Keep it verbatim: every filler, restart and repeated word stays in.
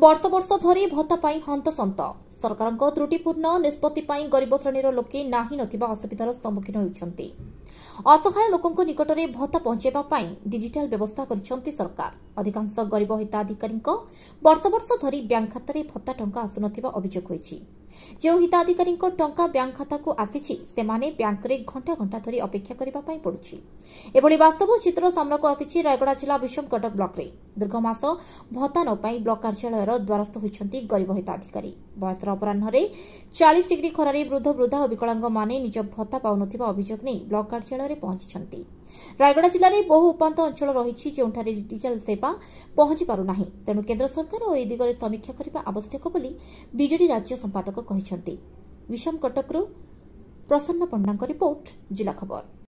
वर्ष वर्ष धरी भत्ता पाई हंतसंत सरकार त्रुटिपूर्ण निष्पत्ति गरीब श्रेणीर लोके नाही नथिबा असुविधार सम्मुखीन होउछन्ति। असहाय लोकंको निकटरे भत्ता पहुंचाइबा डिजिटाल व्यवस्था करिसेंति सरकार। अधिकांश गरीब हिताधिकारी वर्ष वर्ष धरी बैंक खातार भत्ता टंका आसुनथिबा अभियोग होइछि। जो हिताधिकारी टंका बैंक खाता को आसीछि सेमाने बैंक रे घंटा घंटा धरी अपेक्षा करिबा पई पड़ुछि। एभली वास्तव चित्र सामनाको आसीछि रायगड़ा जिला विषमकटक ब्लॉक रे। दीर्घ मास भत्ता न पाई ब्लॉक कार्यालयर द्वारस्थ होइछन्ति गरीब हिताधिकारी। बयसर अपराह्न चालीस डिग्री खरारे वृद्ध वृद्धा और विकलांग माने निज भत्ता पाउनथिबा अभियोग नै ब्लॉक कार्यालय पहुंची। रायगड़ा जिले में बहु उपात अंचल रही जोठारे डिजिटाल सेवा पहुंची पारुनाही। तेणु केन्द्र सरकार और ए दिगरे समीक्षा करने आवश्यक बोली बीजेडी राज्य संपादक कहते। विषम कटकरू प्रसन्न पंडा रिपोर्ट जिला खबर।